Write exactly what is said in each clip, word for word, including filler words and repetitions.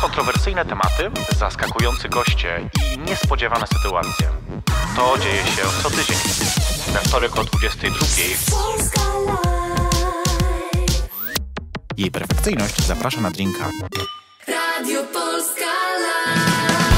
kontrowersyjne tematy, zaskakujący goście i niespodziewane sytuacje. To dzieje się co tydzień. We wtorek o dwudziestej drugiej. Jej perfekcyjność zaprasza na drinka. Radio Polska Live.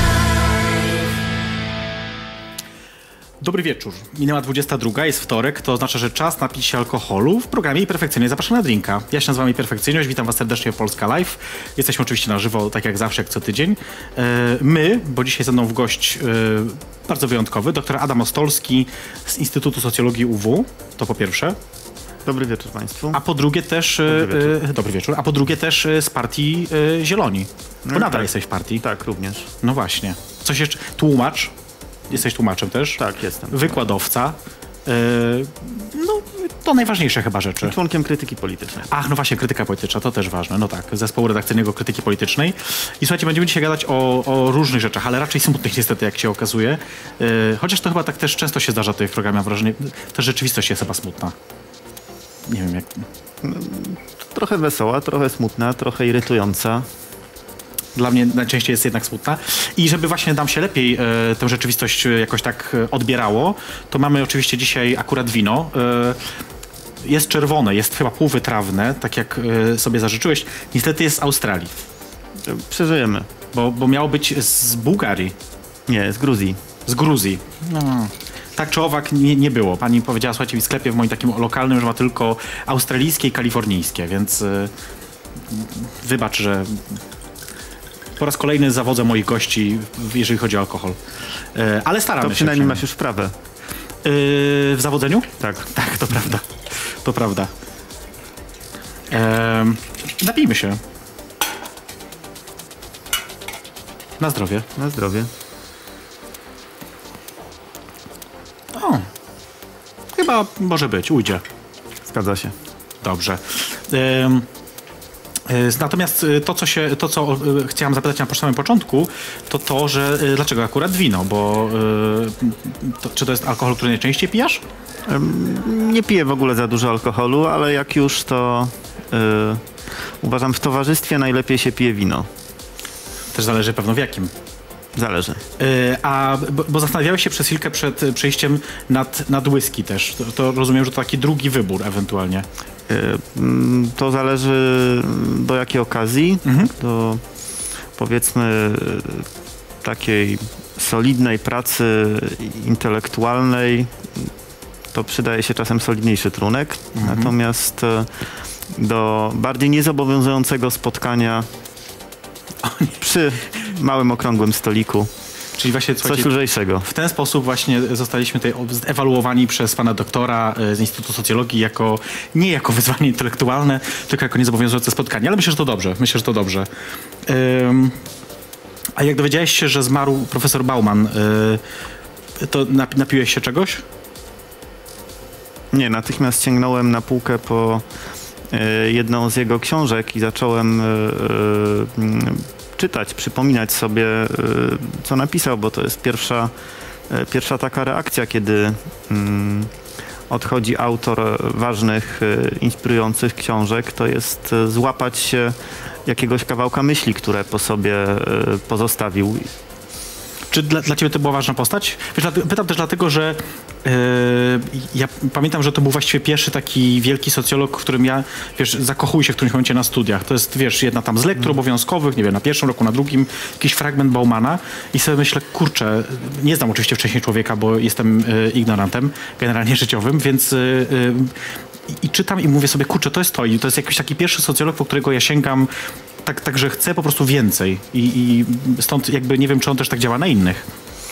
Dobry wieczór. Minęła dwudziesta druga, jest wtorek, to oznacza, że czas napić się alkoholu w programie Jej Perfekcyjność zaprasza na drinka. Ja się nazywam Jej Perfekcyjność, witam was serdecznie w Polska Live. Jesteśmy oczywiście na żywo, tak jak zawsze, jak co tydzień. My, bo dzisiaj ze mną w gość bardzo wyjątkowy, dr Adam Ostolski z Instytutu Socjologii U W. To po pierwsze. Dobry wieczór państwu. A po drugie też... Dobry wieczór. Dobry wieczór. A po drugie też z partii Zieloni. Bo no nadal tak. Jesteś w partii. Tak, również. No właśnie. Coś jeszcze... Tłumacz. Jesteś tłumaczem też? Tak, jestem. Wykładowca. Yy, no, to najważniejsze chyba rzeczy. Członkiem krytyki politycznej. Ach, no właśnie, krytyka polityczna, to też ważne. No tak, zespołu redakcyjnego krytyki politycznej. I słuchajcie, będziemy dzisiaj gadać o, o różnych rzeczach, ale raczej smutnych niestety, jak się okazuje. Yy, chociaż to chyba tak też często się zdarza tutaj w programie, mam wrażenie, ta rzeczywistość jest chyba smutna. Nie wiem jak... No, trochę wesoła, trochę smutna, trochę irytująca. Dla mnie najczęściej jest jednak smutna. I żeby właśnie nam się lepiej e, tę rzeczywistość jakoś tak odbierało, to mamy oczywiście dzisiaj akurat wino. E, jest czerwone, jest chyba półwytrawne, tak jak e, sobie zażyczyłeś. Niestety jest z Australii. Przeżyjemy. Bo, bo miało być z Bułgarii. Nie, z Gruzji. Z Gruzji. No. Tak czy owak nie, nie było. Pani powiedziała, słuchajcie, w sklepie w moim takim lokalnym, że ma tylko australijskie i kalifornijskie, więc e, wybacz, że... Po raz kolejny zawodzę moich gości, jeżeli chodzi o alkohol. E, ale staramy się. To przynajmniej masz już wprawę. Yy, w zawodzeniu? Tak. Tak, to prawda. To prawda. E, napijmy się. Na zdrowie. Na zdrowie. O. Chyba może być. Ujdzie. Zgadza się. Dobrze. E, Natomiast to, co się, to, co chciałam zapytać na samym początku, to to, że dlaczego akurat wino, bo to, czy to jest alkohol, który najczęściej pijasz? Nie piję w ogóle za dużo alkoholu, ale jak już, to yy, uważam, w towarzystwie najlepiej się pije wino. Też zależy pewno w jakim. Zależy. Yy, a, bo, bo zastanawiałeś się przez chwilkę przed przejściem nad, nad whisky też. To, to rozumiem, że to taki drugi wybór ewentualnie. To zależy do jakiej okazji, mhm. do powiedzmy takiej solidnej pracy intelektualnej to przydaje się czasem solidniejszy trunek, mhm. natomiast do bardziej niezobowiązującego spotkania przy małym okrągłym stoliku. Czyli właśnie coś lżejszego. W ten sposób właśnie zostaliśmy tutaj ewaluowani przez pana doktora z Instytutu Socjologii jako, nie jako wyzwanie intelektualne, tylko jako niezobowiązujące spotkanie. Ale myślę, że to dobrze. Myślę, że to dobrze. Um, a jak dowiedziałeś się, że zmarł profesor Bauman, y, to napi napiłeś się czegoś? Nie, natychmiast sięgnąłem na półkę po y, jedną z jego książek i zacząłem y, y, czytać, przypominać sobie, co napisał, bo to jest pierwsza, pierwsza taka reakcja, kiedy odchodzi autor ważnych, inspirujących książek, to jest złapać się jakiegoś kawałka myśli, które po sobie pozostawił. Czy dla, dla ciebie to była ważna postać? Wiesz, pytam też dlatego, że yy, ja pamiętam, że to był właściwie pierwszy taki wielki socjolog, w którym ja, wiesz, zakochuję się w którymś momencie na studiach. To jest, wiesz, jedna tam z lektur hmm. obowiązkowych, nie wiem, na pierwszym roku, na drugim, jakiś fragment Baumana i sobie myślę, kurczę, nie znam oczywiście wcześniej człowieka, bo jestem yy, ignorantem generalnie życiowym, więc yy, yy, i czytam i mówię sobie, kurczę, to jest to i to jest jakiś taki pierwszy socjolog, po którego ja sięgam. Tak, tak, że chcę po prostu więcej i, i stąd jakby nie wiem, czy on też tak działa na innych.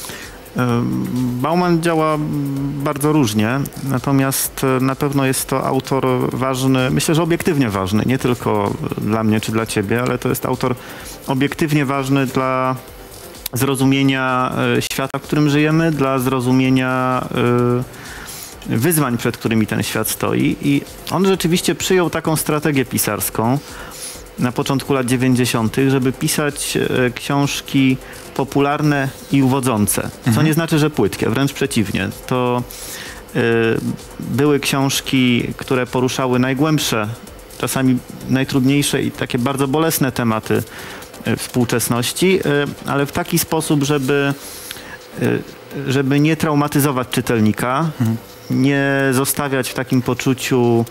Bauman działa bardzo różnie, natomiast na pewno jest to autor ważny, myślę, że obiektywnie ważny, nie tylko dla mnie czy dla ciebie, ale to jest autor obiektywnie ważny dla zrozumienia świata, w którym żyjemy, dla zrozumienia wyzwań, przed którymi ten świat stoi i on rzeczywiście przyjął taką strategię pisarską na początku lat dziewięćdziesiątych, żeby pisać e, książki popularne i uwodzące. Co mhm. nie znaczy, że płytkie, wręcz przeciwnie. To e, były książki, które poruszały najgłębsze, czasami najtrudniejsze i takie bardzo bolesne tematy współczesności, ale w taki sposób, żeby, żeby nie traumatyzować czytelnika, mhm. nie zostawiać w takim poczuciu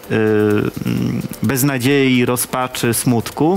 beznadziei, rozpaczy, smutku.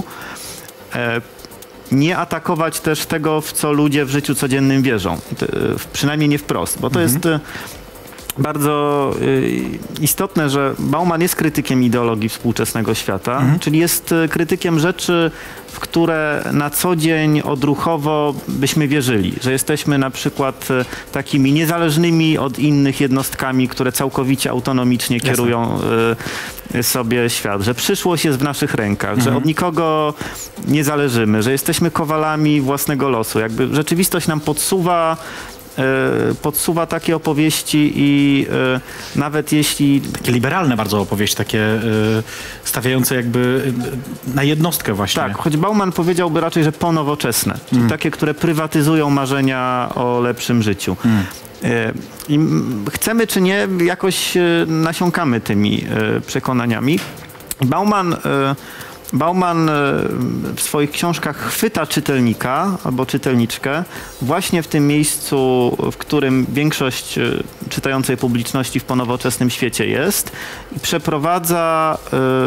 Nie atakować też tego, w co ludzie w życiu codziennym wierzą. Przynajmniej nie wprost, bo to mhm. jest bardzo istotne, że Bauman jest krytykiem ideologii współczesnego świata, mhm. czyli jest krytykiem rzeczy, w które na co dzień odruchowo byśmy wierzyli, że jesteśmy na przykład takimi niezależnymi od innych jednostkami, które całkowicie autonomicznie Jasne. kierują sobie świat, że przyszłość jest w naszych rękach, mhm. że od nikogo nie zależymy, że jesteśmy kowalami własnego losu. Jakby rzeczywistość nam podsuwa podsuwa takie opowieści i y, nawet jeśli... Takie liberalne bardzo opowieści, takie y, stawiające jakby na jednostkę właśnie. Tak, choć Bauman powiedziałby raczej, że ponowoczesne, czyli mm. takie, które prywatyzują marzenia o lepszym życiu. Mm. Y, I chcemy czy nie, jakoś y, nasiąkamy tymi y, przekonaniami. Bauman... Y, Bauman w swoich książkach chwyta czytelnika albo czytelniczkę właśnie w tym miejscu, w którym większość czytającej publiczności w ponowoczesnym świecie jest i przeprowadza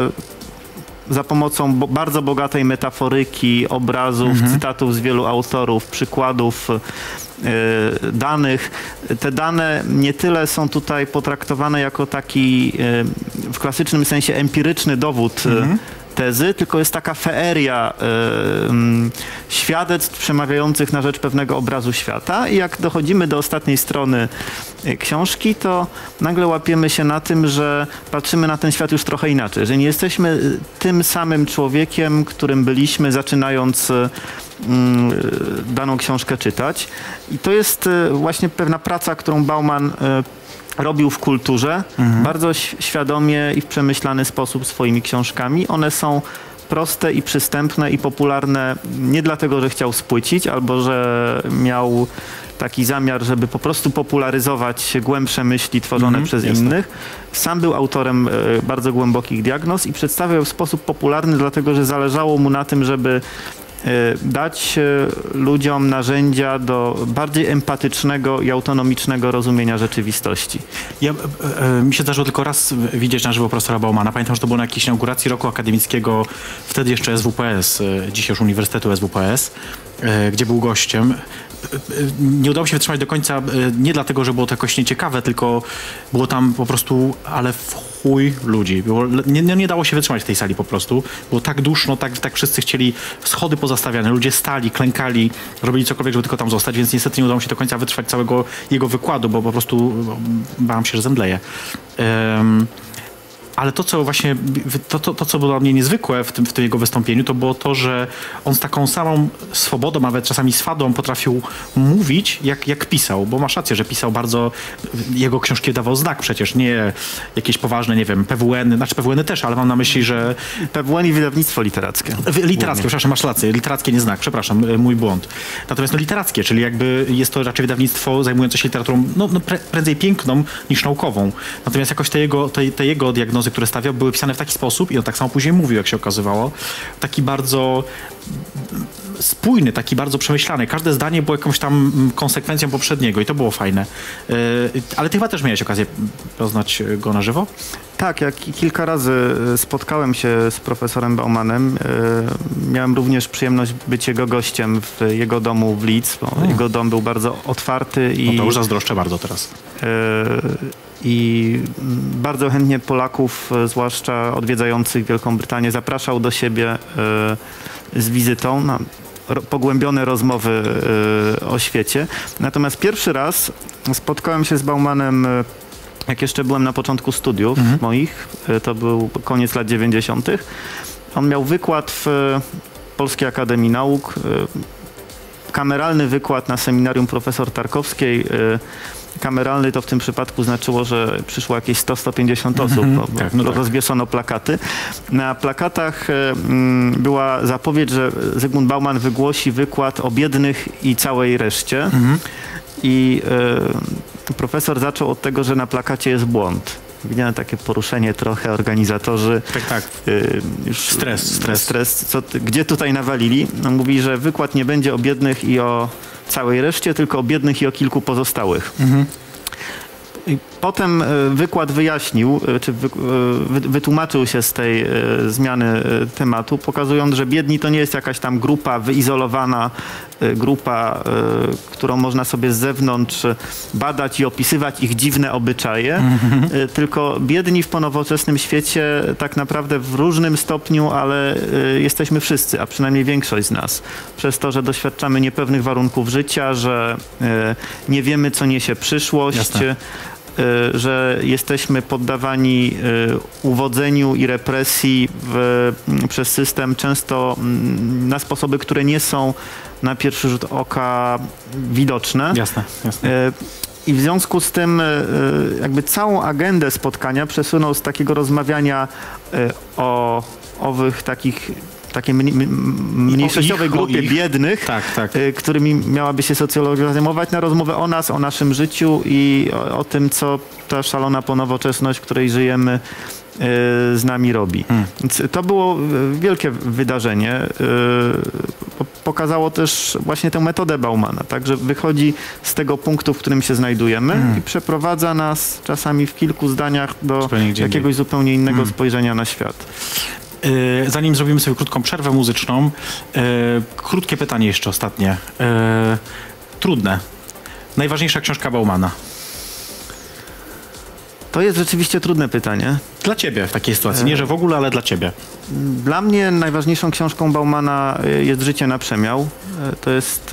za pomocą bo bardzo bogatej metaforyki, obrazów, mhm. cytatów z wielu autorów, przykładów, danych. Te dane nie tyle są tutaj potraktowane jako taki w klasycznym sensie empiryczny dowód mhm. tezy, tylko jest taka feeria y, świadectw przemawiających na rzecz pewnego obrazu świata i jak dochodzimy do ostatniej strony książki, to nagle łapiemy się na tym, że patrzymy na ten świat już trochę inaczej, że nie jesteśmy tym samym człowiekiem, którym byliśmy zaczynając y, daną książkę czytać. I to jest y, właśnie pewna praca, którą Bauman y, robił w kulturze, mhm. bardzo świadomie i w przemyślany sposób swoimi książkami. One są proste i przystępne i popularne nie dlatego, że chciał spłycić albo że miał taki zamiar, żeby po prostu popularyzować głębsze myśli tworzone mhm, przez jasne. innych. Sam był autorem e, bardzo głębokich diagnoz i przedstawiał w sposób popularny, dlatego że zależało mu na tym, żeby dać ludziom narzędzia do bardziej empatycznego i autonomicznego rozumienia rzeczywistości. Ja, e, mi się zdarzyło tylko raz widzieć na żywo profesora Baumana. Pamiętam, że to było na jakiejś inauguracji roku akademickiego, wtedy jeszcze S W P S, dzisiaj już Uniwersytetu S W P S, e, gdzie był gościem. Nie udało się wytrzymać do końca, nie dlatego, że było to jakoś nieciekawe, tylko było tam po prostu, ale w chuj ludzi. Było, nie, nie dało się wytrzymać w tej sali po prostu. Było tak duszno, tak, tak wszyscy chcieli, schody pozastawiane, ludzie stali, klękali, robili cokolwiek, żeby tylko tam zostać, więc niestety nie udało się do końca wytrzymać całego jego wykładu, bo po prostu bałem się, że zemdleję. Um, Ale to, co właśnie, to, to, to, co było dla mnie niezwykłe w tym, w tym jego wystąpieniu, to było to, że on z taką samą swobodą, nawet czasami swadą potrafił mówić, jak, jak pisał. Bo masz rację, że pisał bardzo, jego książki dawał znak przecież, nie jakieś poważne, nie wiem, P W N, znaczy P W N też, ale mam na myśli, że... P W N i wydawnictwo literackie. Literackie, Głównie. przepraszam, masz rację, literackie nie znak, przepraszam, mój błąd. Natomiast no literackie, czyli jakby jest to raczej wydawnictwo zajmujące się literaturą, no, no pre, prędzej piękną niż naukową. Natomiast jakoś te jego, te, te jego diagnozy, które stawiał, były pisane w taki sposób i on tak samo później mówił, jak się okazywało, taki bardzo spójny, taki bardzo przemyślany. Każde zdanie było jakąś tam konsekwencją poprzedniego i to było fajne. Yy, ale ty chyba też miałeś okazję poznać go na żywo? Tak, jak kilka razy spotkałem się z profesorem Baumanem. Yy, miałem również przyjemność być jego gościem w jego domu w Leeds, bo hmm. jego dom był bardzo otwarty i... No to już zazdroszczę bardzo teraz. Yy, I bardzo chętnie Polaków, zwłaszcza odwiedzających Wielką Brytanię, zapraszał do siebie y, z wizytą na ro, pogłębione rozmowy y, o świecie. Natomiast pierwszy raz spotkałem się z Baumanem, y, jak jeszcze byłem na początku studiów mhm. moich. Y, to był koniec lat dziewięćdziesiątych. On miał wykład w y, Polskiej Akademii Nauk, y, kameralny wykład na seminarium profesor Tarkowskiej. Y, Kameralny to w tym przypadku znaczyło, że przyszło jakieś sto do stu pięćdziesięciu osób, bo, bo tak, no tak. rozwieszono plakaty. Na plakatach mm, była zapowiedź, że Zygmunt Bauman wygłosi wykład o biednych i całej reszcie. Mhm. I y, profesor zaczął od tego, że na plakacie jest błąd. Widziałem takie poruszenie trochę, organizatorzy. Tak, tak. Y, już Stres, stres. stres co, gdzie tutaj nawalili? No, mówi, że wykład nie będzie o biednych i o całej reszcie, tylko o biednych i o kilku pozostałych. Mhm. I potem wykład wyjaśnił, czy wytłumaczył się z tej zmiany tematu, pokazując, że biedni to nie jest jakaś tam grupa wyizolowana, grupa, którą można sobie z zewnątrz badać i opisywać ich dziwne obyczaje, mm-hmm. tylko biedni w ponowoczesnym świecie tak naprawdę w różnym stopniu, ale jesteśmy wszyscy, a przynajmniej większość z nas. Przez to, że doświadczamy niepewnych warunków życia, że nie wiemy, co niesie przyszłość, Jasne. że jesteśmy poddawani uwodzeniu i represji w, przez system często na sposoby, które nie są na pierwszy rzut oka widoczne. Jasne, jasne. I w związku z tym jakby całą agendę spotkania przesunął z takiego rozmawiania o owych takich takiej mniejszościowej ich, grupie biednych, tak, tak. którymi miałaby się socjologia zajmować, na rozmowę o nas, o naszym życiu i o, o tym, co ta szalona ponowoczesność, w której żyjemy, z nami robi. Hmm. Więc to było wielkie wydarzenie. Pokazało też właśnie tę metodę Baumana, tak, że wychodzi z tego punktu, w którym się znajdujemy hmm. i przeprowadza nas czasami w kilku zdaniach do jakiegoś zupełnie innego hmm. spojrzenia na świat. Zanim zrobimy sobie krótką przerwę muzyczną, krótkie pytanie jeszcze ostatnie. Trudne. Najważniejsza książka Baumana? To jest rzeczywiście trudne pytanie. Dla ciebie w takiej sytuacji. Nie, że w ogóle, ale dla ciebie. Dla mnie najważniejszą książką Baumana jest Życie na przemiał. To jest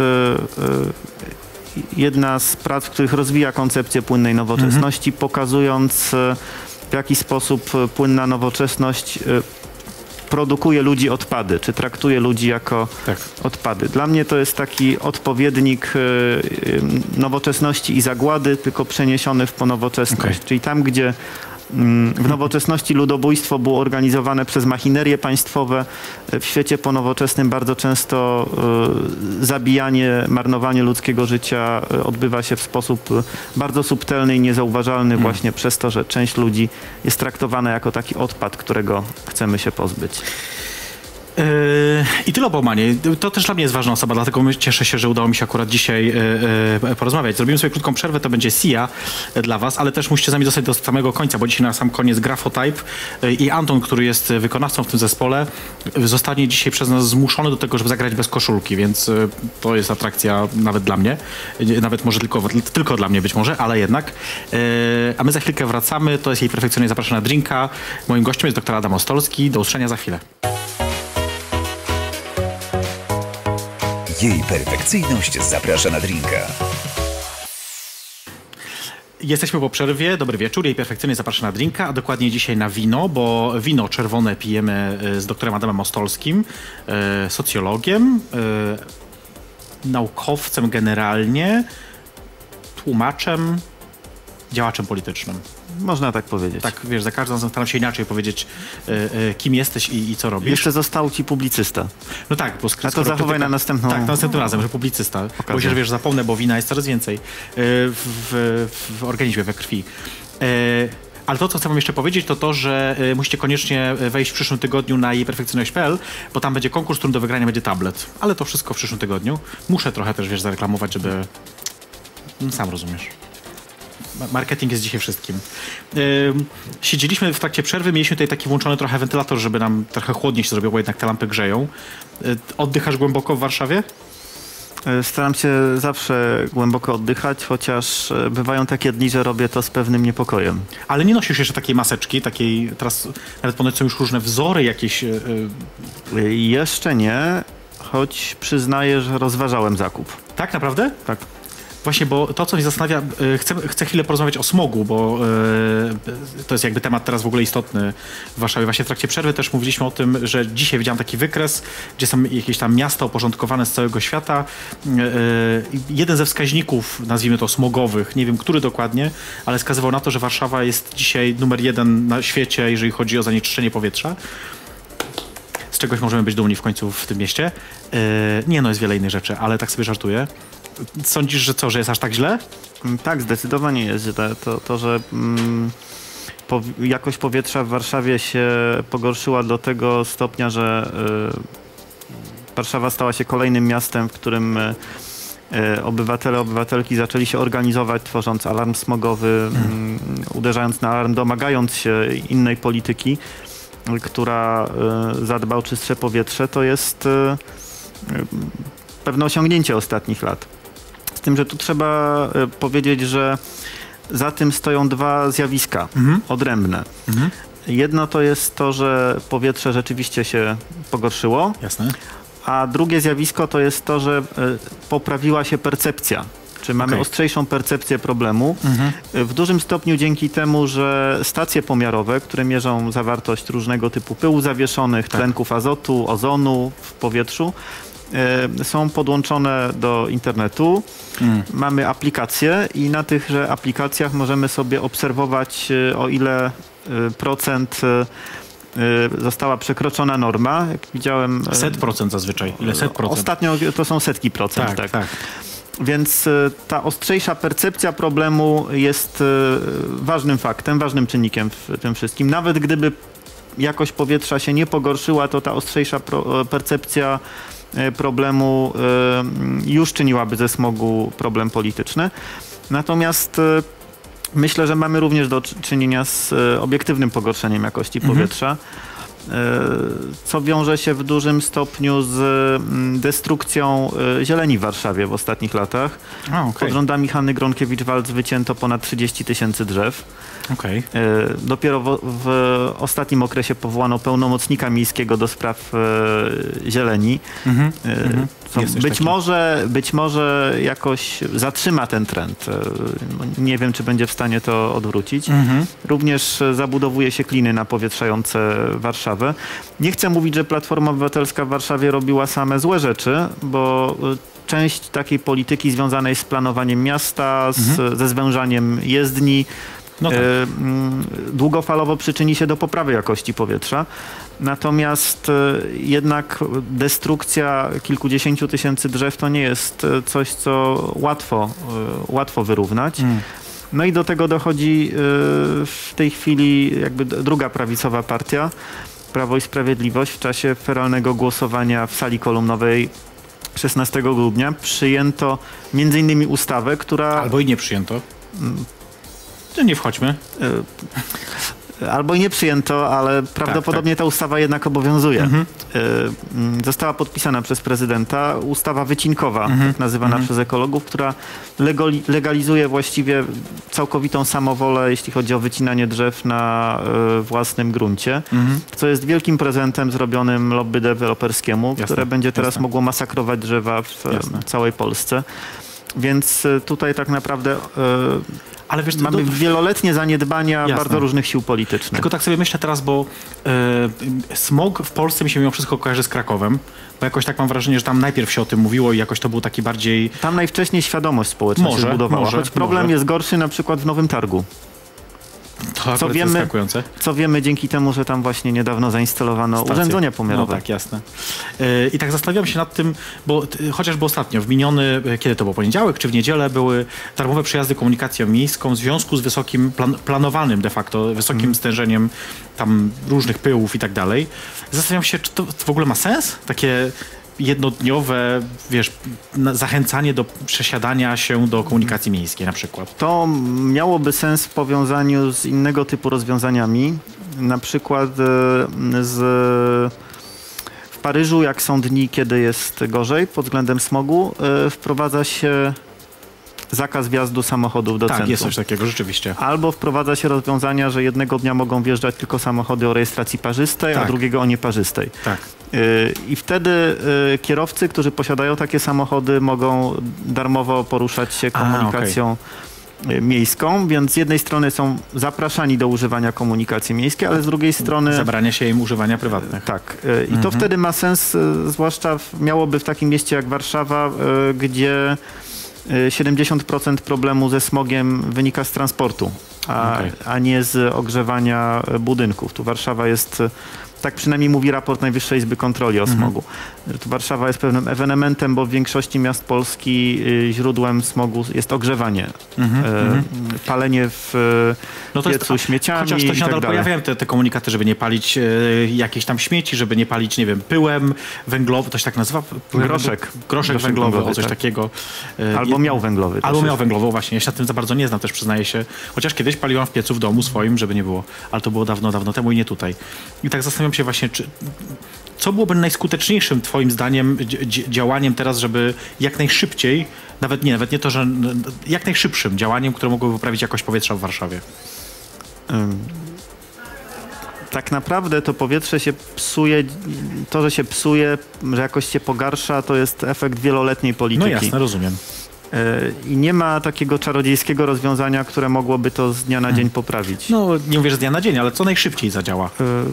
jedna z prac, w których rozwija koncepcję płynnej nowoczesności, mhm. pokazując, w jaki sposób płynna nowoczesność produkuje ludzi odpady, czy traktuje ludzi jako tak. odpady. Dla mnie to jest taki odpowiednik nowoczesności i zagłady, tylko przeniesiony w ponowoczesność. Okay. Czyli tam, gdzie w nowoczesności ludobójstwo było organizowane przez machinerię państwowe, w świecie ponowoczesnym bardzo często zabijanie, marnowanie ludzkiego życia odbywa się w sposób bardzo subtelny i niezauważalny hmm. właśnie przez to, że część ludzi jest traktowana jako taki odpad, którego chcemy się pozbyć. Yy, I tyle o Baumanie. To też dla mnie jest ważna osoba, dlatego cieszę się, że udało mi się akurat dzisiaj yy, yy, porozmawiać. Zrobimy sobie krótką przerwę, to będzie Sia dla was, ale też musicie z nami zostać do samego końca, bo dzisiaj na sam koniec Graphotype yy, i Anton, który jest wykonawcą w tym zespole, yy, zostanie dzisiaj przez nas zmuszony do tego, żeby zagrać bez koszulki, więc yy, to jest atrakcja nawet dla mnie. Yy, nawet może tylko, tylko dla mnie być może, ale jednak. Yy, a my za chwilkę wracamy. To jest Jej Perfekcyjność zaprasza na drinka. Moim gościem jest dr Adam Ostolski. Do usłyszenia za chwilę. Jej Perfekcyjność zaprasza na drinka. Jesteśmy po przerwie. Dobry wieczór. Jej Perfekcyjność zaprasza na drinka, a dokładnie dzisiaj na wino, bo wino czerwone pijemy z doktorem Adamem Ostolskim, socjologiem, naukowcem generalnie, tłumaczem, działaczem politycznym. Można tak powiedzieć. Tak, wiesz, za każdym razem staram się inaczej powiedzieć, y, y, kim jesteś i, i co robisz. Jeszcze został ci publicysta. No tak, bo a to zachowaj ty, na następną... Tak, na następnym razem, że publicysta. Okazję. Bo się, że wiesz, zapomnę, bo wina jest coraz więcej y, w, w, w organizmie, we krwi. Y, ale to, co chcę wam jeszcze powiedzieć, to to, że y, musicie koniecznie wejść w przyszłym tygodniu na jej perfekcyjność kropka p l, bo tam będzie konkurs, którym do wygrania będzie tablet. Ale to wszystko w przyszłym tygodniu. Muszę trochę też, wiesz, zareklamować, żeby... No, sam rozumiesz. Marketing jest dzisiaj wszystkim. Yy, siedzieliśmy w trakcie przerwy, mieliśmy tutaj taki włączony trochę wentylator, żeby nam trochę chłodniej się zrobiło, bo jednak te lampy grzeją. Yy, oddychasz głęboko w Warszawie? Staram się zawsze głęboko oddychać, chociaż bywają takie dni, że robię to z pewnym niepokojem. Ale nie nosisz jeszcze takiej maseczki, takiej, teraz nawet ponoć są już różne wzory jakieś... Yy... Jeszcze nie, choć przyznaję, że rozważałem zakup. Tak, naprawdę? Tak. Właśnie, bo to, co mnie zastanawia, chcę, chcę chwilę porozmawiać o smogu, bo yy, to jest jakby temat teraz w ogóle istotny w Warszawie. Właśnie w trakcie przerwy też mówiliśmy o tym, że dzisiaj widziałem taki wykres, gdzie są jakieś tam miasta uporządkowane z całego świata. Yy, jeden ze wskaźników, nazwijmy to smogowych, nie wiem, który dokładnie, ale wskazywał na to, że Warszawa jest dzisiaj numer jeden na świecie, jeżeli chodzi o zanieczyszczenie powietrza. Z czegoś możemy być dumni w końcu w tym mieście. Yy, nie, no jest wiele innych rzeczy, ale tak sobie żartuję. Sądzisz, że co, że jest aż tak źle? Tak, zdecydowanie jest źle. To, to że mm, po, jakość powietrza w Warszawie się pogorszyła do tego stopnia, że y, Warszawa stała się kolejnym miastem, w którym y, obywatele, obywatelki zaczęli się organizować, tworząc alarm smogowy, hmm. y, uderzając na alarm, domagając się innej polityki, y, która y, zadba o czystsze powietrze. To jest y, y, pewne osiągnięcie ostatnich lat. Z tym, że tu trzeba y, powiedzieć, że za tym stoją dwa zjawiska mhm. odrębne. Mhm. Jedno to jest to, że powietrze rzeczywiście się pogorszyło. Jasne. A drugie zjawisko to jest to, że y, poprawiła się percepcja. Czy mamy okay. ostrzejszą percepcję problemu. Mhm. W dużym stopniu dzięki temu, że stacje pomiarowe, które mierzą zawartość różnego typu pyłów zawieszonych, tak. tlenków azotu, ozonu w powietrzu, są podłączone do internetu. Mm. Mamy aplikacje i na tychże aplikacjach możemy sobie obserwować, o ile procent została przekroczona norma. Jak widziałem... Set procent zazwyczaj. Ile set procent? Ostatnio to są setki procent. Tak, tak. tak. Więc ta ostrzejsza percepcja problemu jest ważnym faktem, ważnym czynnikiem w tym wszystkim. Nawet gdyby jakość powietrza się nie pogorszyła, to ta ostrzejsza percepcja problemu już czyniłaby ze smogu problem polityczny. Natomiast myślę, że mamy również do czynienia z obiektywnym pogorszeniem jakości mhm. powietrza, co wiąże się w dużym stopniu z destrukcją zieleni w Warszawie w ostatnich latach. A, okay. Pod rządami Hanny Gronkiewicz-Waltz wycięto ponad trzydzieści tysięcy drzew. Okay. Dopiero w, w ostatnim okresie powołano pełnomocnika miejskiego do spraw e, zieleni. Mm-hmm. E, co być, może, być może jakoś zatrzyma ten trend. E, nie wiem, czy będzie w stanie to odwrócić. Mm-hmm. Również zabudowuje się kliny napowietrzające Warszawę. Nie chcę mówić, że Platforma Obywatelska w Warszawie robiła same złe rzeczy, bo część takiej polityki związanej z planowaniem miasta, z, mm-hmm. ze zwężaniem jezdni, No tak. długofalowo przyczyni się do poprawy jakości powietrza. Natomiast jednak destrukcja kilkudziesięciu tysięcy drzew to nie jest coś, co łatwo, łatwo wyrównać. Mm. No i do tego dochodzi w tej chwili jakby druga prawicowa partia, Prawo i Sprawiedliwość. W czasie feralnego głosowania w sali kolumnowej szesnastego grudnia przyjęto między innymi ustawę, która... Albo i nie przyjęto. To nie wchodźmy. Albo i nie przyjęto, ale prawdopodobnie tak, tak. ta ustawa jednak obowiązuje. Mhm. Została podpisana przez prezydenta ustawa wycinkowa, mhm. tak nazywana mhm. przez ekologów, która legalizuje właściwie całkowitą samowolę, jeśli chodzi o wycinanie drzew na własnym gruncie, mhm. co jest wielkim prezentem zrobionym lobby deweloperskiemu, jasne, które będzie teraz jasne. mogło masakrować drzewa w jasne. całej Polsce. Więc tutaj tak naprawdę... Ale wiesz, mamy to... wieloletnie zaniedbania Jasne. bardzo różnych sił politycznych. Tylko tak sobie myślę teraz, bo e, smog w Polsce mi się mimo wszystko kojarzy z Krakowem, bo jakoś tak mam wrażenie, że tam najpierw się o tym mówiło i jakoś to był taki bardziej... Tam najwcześniej świadomość społeczna może, się zbudowała, może, choć problem może. jest gorszy na przykład w Nowym Targu. To co wiemy, co wiemy dzięki temu, że tam właśnie niedawno zainstalowano Stacje. urządzenia pomiarowe. No tak, jasne. Yy, I tak zastanawiam się nad tym, bo yy, chociażby ostatnio, w miniony, yy, kiedy to był poniedziałek czy w niedzielę, były darmowe przejazdy komunikacją miejską w związku z wysokim, plan, planowanym de facto, wysokim hmm. stężeniem tam różnych pyłów i tak dalej. Zastanawiam się, czy to, to w ogóle ma sens? Takie jednodniowe, wiesz, zachęcanie do przesiadania się do komunikacji miejskiej na przykład. To miałoby sens w powiązaniu z innego typu rozwiązaniami. Na przykład z... w Paryżu, jak są dni, kiedy jest gorzej pod względem smogu, wprowadza się zakaz wjazdu samochodów do tak, centrum. Tak, jest coś takiego, rzeczywiście. Albo wprowadza się rozwiązania, że jednego dnia mogą wjeżdżać tylko samochody o rejestracji parzystej, tak. a drugiego o nieparzystej. Tak. I wtedy kierowcy, którzy posiadają takie samochody, mogą darmowo poruszać się komunikacją a, okay. miejską, więc z jednej strony są zapraszani do używania komunikacji miejskiej, ale z drugiej strony... Zabrania się im używania prywatnych. Tak. I mhm. to wtedy ma sens, zwłaszcza w, miałoby w takim mieście jak Warszawa, gdzie siedemdziesiąt procent problemu ze smogiem wynika z transportu, a, okay. a nie z ogrzewania budynków. Tu Warszawa jest Tak przynajmniej mówi raport Najwyższej Izby Kontroli o smogu. Mhm. Że Warszawa jest pewnym ewenementem, bo w większości miast Polski y, źródłem smogu jest ogrzewanie. Mhm. Y, palenie w no to piecu jest, śmieciami chociaż to się i tak nadal dalej. pojawiają te, te komunikaty, żeby nie palić y, jakichś tam śmieci, żeby nie palić, nie wiem, pyłem węglowym, to się tak nazywa? Pyłem, groszek. Groszek, groszek węglowy, węglowy, o coś tak. takiego. Y, albo miał węglowy. Albo miał jest. węglową, właśnie. Ja się na tym za bardzo nie znam, też przyznaję się. Chociaż kiedyś paliłam w piecu w domu swoim, żeby nie było. Ale to było dawno, dawno temu i nie tutaj. I tak zastanawiam się właśnie, czy, co byłoby najskuteczniejszym twoim zdaniem działaniem teraz, żeby jak najszybciej, nawet nie, nawet nie to, że jak najszybszym działaniem, które mogłoby poprawić jakość powietrza w Warszawie? Um. Tak naprawdę to powietrze się psuje, to, że się psuje, że jakoś się pogarsza, to jest efekt wieloletniej polityki. No jasne, rozumiem. I nie ma takiego czarodziejskiego rozwiązania, które mogłoby to z dnia na dzień poprawić. No nie mówię, że z dnia na dzień, ale co najszybciej zadziała?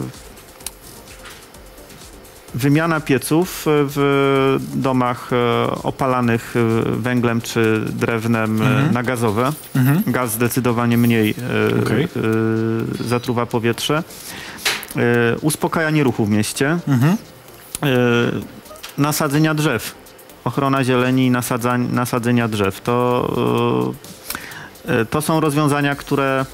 Wymiana pieców w domach opalanych węglem czy drewnem mhm. na gazowe. Mhm. Gaz zdecydowanie mniej okay. zatruwa powietrze. Uspokajanie ruchu w mieście. Mhm. Nasadzenia drzew. Ochrona zieleni i nasadzenia drzew. To, to są rozwiązania, które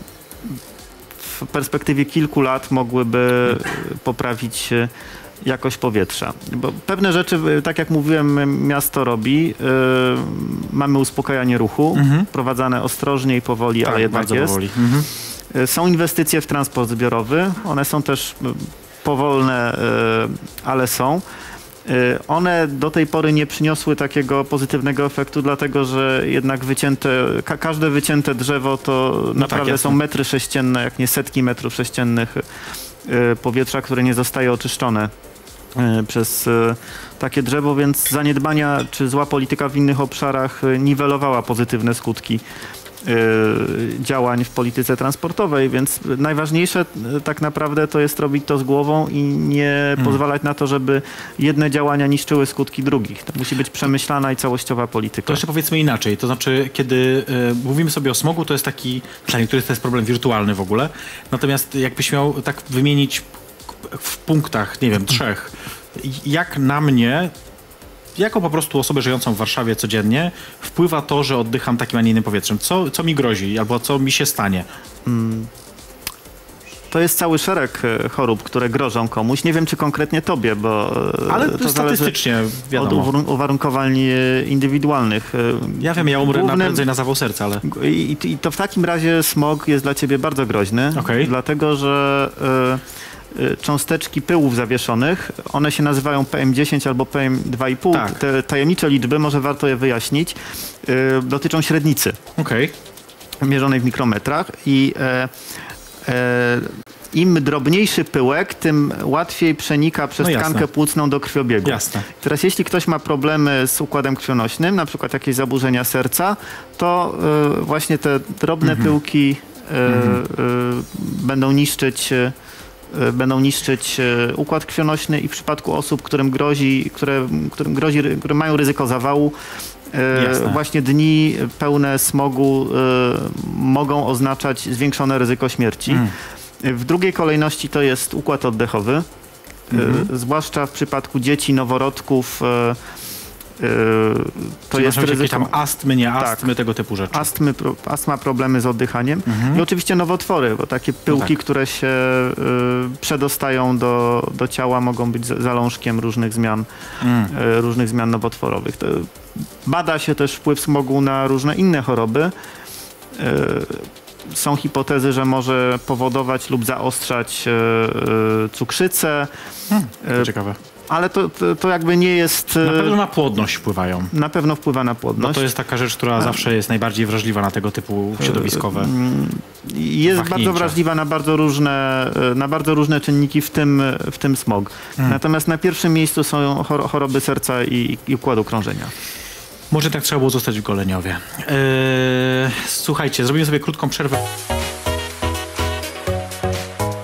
w perspektywie kilku lat mogłyby poprawić jakość powietrza. Bo pewne rzeczy, tak jak mówiłem, miasto robi. Yy, mamy uspokajanie ruchu, mhm. prowadzone ostrożnie i powoli, tak, ale jednak bardzo jest. Powoli. Mhm. Yy, są inwestycje w transport zbiorowy. One są też powolne, yy, ale są. Yy, one do tej pory nie przyniosły takiego pozytywnego efektu, dlatego że jednak wycięte, ka każde wycięte drzewo to no naprawdę tak, są metry sześcienne, jak nie setki metrów sześciennych yy, powietrza, które nie zostaje oczyszczone przez takie drzewo, więc zaniedbania czy zła polityka w innych obszarach niwelowała pozytywne skutki działań w polityce transportowej, więc najważniejsze tak naprawdę to jest robić to z głową i nie hmm. pozwalać na to, żeby jedne działania niszczyły skutki drugich. To musi być przemyślana i całościowa polityka. To jeszcze powiedzmy inaczej, to znaczy kiedy y, mówimy sobie o smogu, to jest taki, dla niektórych to jest problem wirtualny w ogóle, natomiast jakbyś miał tak wymienić w punktach, nie wiem, trzech, jak na mnie, jako po prostu osobę żyjącą w Warszawie codziennie, wpływa to, że oddycham takim, a nie innym powietrzem. Co, co mi grozi albo co mi się stanie? Hmm. To jest cały szereg chorób, które grożą komuś. Nie wiem, czy konkretnie tobie, bo ale to statystycznie wiadomo. Od uwarunkowań indywidualnych. Ja wiem, ja umrę Głównym... prędzej na zawał serca, ale... I, I to w takim razie smog jest dla ciebie bardzo groźny, okay. dlatego że y, cząsteczki pyłów zawieszonych, one się nazywają P M dziesięć albo P M dwa i pół. Tak. Te tajemnicze liczby, może warto je wyjaśnić, y, dotyczą średnicy. Okay. Mierzonej w mikrometrach i e, e, im drobniejszy pyłek, tym łatwiej przenika przez no tkankę płucną do krwiobiegu. Jasne. Teraz jeśli ktoś ma problemy z układem krwionośnym, na przykład jakieś zaburzenia serca, to y, właśnie te drobne mhm. pyłki y, mhm. y, będą niszczyć y, będą niszczyć układ krwionośny i w przypadku osób, którym grozi, które, którym grozi, które mają ryzyko zawału, Jasne. właśnie dni pełne smogu mogą oznaczać zwiększone ryzyko śmierci. Mm. W drugiej kolejności to jest układ oddechowy, mm-hmm. zwłaszcza w przypadku dzieci, noworodków. To Czyli jest ryzyko tam astmy, nie astmy, tak. tego typu rzeczy. Astmy, astma, problemy z oddychaniem mhm. i oczywiście nowotwory, bo takie pyłki, no tak. które się y, przedostają do, do ciała, mogą być zalążkiem różnych zmian, mm. y, różnych zmian nowotworowych. To bada się też wpływ smogu na różne inne choroby. Y, są hipotezy, że może powodować lub zaostrzać y, y, cukrzycę. Hmm, to y, ciekawe. Ale to, to, to jakby nie jest... Na pewno na płodność wpływają. Na pewno wpływa na płodność. No to jest taka rzecz, która A. zawsze jest najbardziej wrażliwa na tego typu środowiskowe Jest wahnięcia. Bardzo wrażliwa na bardzo różne, na bardzo różne czynniki, w tym, w tym smog. Hmm. Natomiast na pierwszym miejscu są choroby serca i, i układu krążenia. Może tak trzeba było zostać w Goleniowie. Eee, słuchajcie, zrobimy sobie krótką przerwę.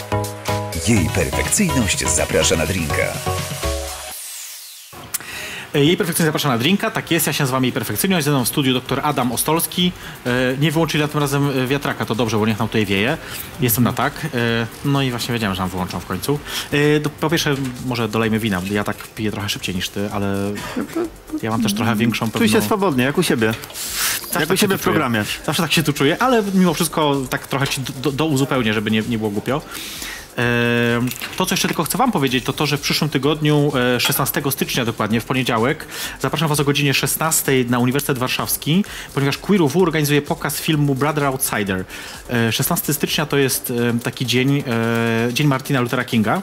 Jej perfekcyjność zaprasza na drinka. Jej perfekcyjność zaprasza na drinka, tak jest, ja się nazywam Jej perfekcyjność, ze mną w studiu dr Adam Ostolski. Nie wyłączyli tym razem wiatraka, to dobrze, bo niech nam tutaj wieje. Jestem na tak. No i właśnie wiedziałem, że nam wyłączą w końcu. Po pierwsze, może dolejmy wina, ja tak piję trochę szybciej niż ty, ale ja mam też trochę większą pewną... Czuj się swobodnie, jak u siebie. Zawsze jak tak u siebie w programie. Zawsze tak się tu czuję, ale mimo wszystko tak trochę ci do, do uzupełnię, żeby nie, nie było głupio. To, co jeszcze tylko chcę wam powiedzieć, to to, że w przyszłym tygodniu, szesnastego stycznia dokładnie, w poniedziałek, zapraszam was o godzinie szesnastej na Uniwersytet Warszawski, ponieważ Queer U W organizuje pokaz filmu Brother Outsider. szesnastego stycznia to jest taki dzień, dzień Martina Luthera Kinga.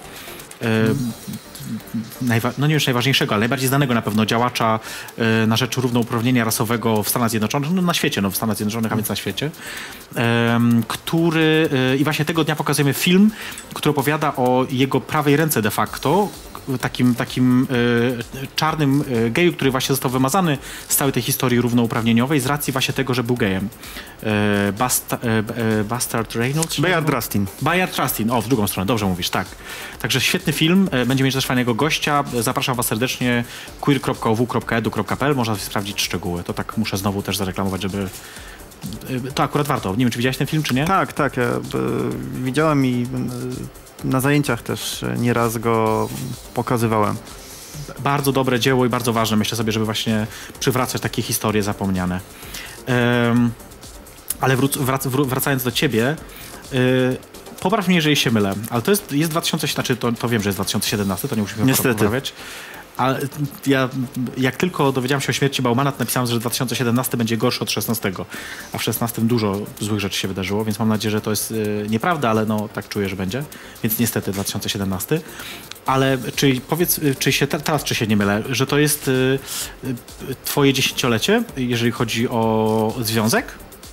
Najwa- no nie już najważniejszego, ale najbardziej znanego na pewno działacza y, na rzecz równouprawnienia rasowego w Stanach Zjednoczonych, no na świecie, no w Stanach Zjednoczonych, a więc na świecie, y, który y, i właśnie tego dnia pokazujemy film, który opowiada o jego prawej ręce de facto, takim, takim y, czarnym y, geju, który właśnie został wymazany z całej tej historii równouprawnieniowej z racji właśnie tego, że był gejem. Y, Basta, y, y, Bastard Reynolds? Bayard Rustin. Bayard Rustin, o w drugą stronę, dobrze mówisz, tak. Także świetny film, y, będzie mieć też fajnego gościa. Zapraszam was serdecznie queer kropka o w kropka edu kropka p l, można sprawdzić szczegóły. To tak muszę znowu też zareklamować, żeby... Y, to akurat warto. Nie wiem, czy widziałeś ten film, czy nie? Tak, tak. Ja y, widziałem i y, na zajęciach też nieraz go pokazywałem. Bardzo dobre dzieło i bardzo ważne, myślę sobie, żeby właśnie przywracać takie historie zapomniane. Um, ale wróc, wrac, wracając do ciebie, yy, popraw mnie, jeżeli się mylę, ale to jest, jest dwa tysiące, znaczy to, to wiem, że jest dwa tysiące siedemnasty, to nie musimy Niestety. poprawiać. Ale ja, jak tylko dowiedziałem się o śmierci Baumana, to napisałem, że dwa tysiące siedemnasty będzie gorszy od szesnastego, a w szesnastym dużo złych rzeczy się wydarzyło, więc mam nadzieję, że to jest yy, nieprawda, ale no tak czuję, że będzie, więc niestety dwa tysiące siedemnasty. Ale czy powiedz, czy się teraz, czy się nie mylę, że to jest yy, twoje dziesięciolecie, jeżeli chodzi o związek?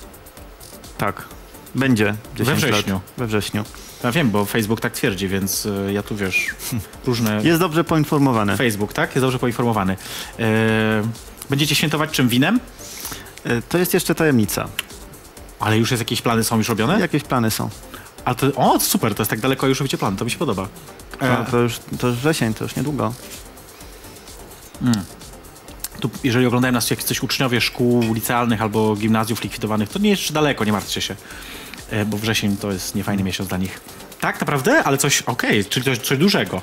Tak, będzie We wrześniu. Lat. We wrześniu. Ja wiem, bo Facebook tak twierdzi, więc y, ja tu wiesz, różne... Jest dobrze poinformowany. Facebook, tak? Jest dobrze poinformowany. Yy, będziecie świętować czym? Winem? Y, to jest jeszcze tajemnica. Ale już jest jakieś plany, są już robione? Jakieś plany są. A to, o, super, to jest tak daleko, już robicie plan, to mi się podoba. To, to, już, to już wrzesień, to już niedługo. Mm. Tu, jeżeli oglądają nas jakieś uczniowie szkół licealnych albo gimnazjów likwidowanych, to nie jest jeszcze daleko, nie martwcie się. Bo wrzesień to jest niefajny miesiąc dla nich. Tak, naprawdę? Ale coś, okej, okay, czyli coś, coś dużego.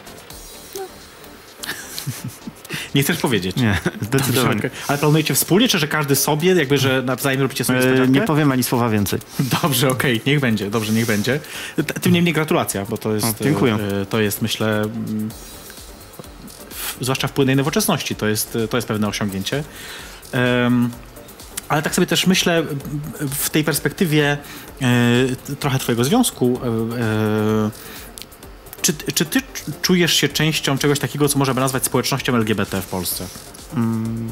Nie chcesz powiedzieć? Nie, zdecydowanie. Dobrze, okay. Ale planujecie wspólnie, czy że każdy sobie, jakby, że nawzajem robicie sobie niespodziankę? Nie powiem ani słowa więcej. Dobrze, okej, okay, niech będzie, dobrze, niech będzie. Tym niemniej gratulacja, bo to jest, o, dziękuję. To jest, myślę, zwłaszcza w płynnej nowoczesności, to jest, to jest pewne osiągnięcie. Um, Ale tak sobie też myślę w tej perspektywie e, trochę twojego związku. E, czy, czy ty czujesz się częścią czegoś takiego, co możemy nazwać społecznością L G B T w Polsce? Mm,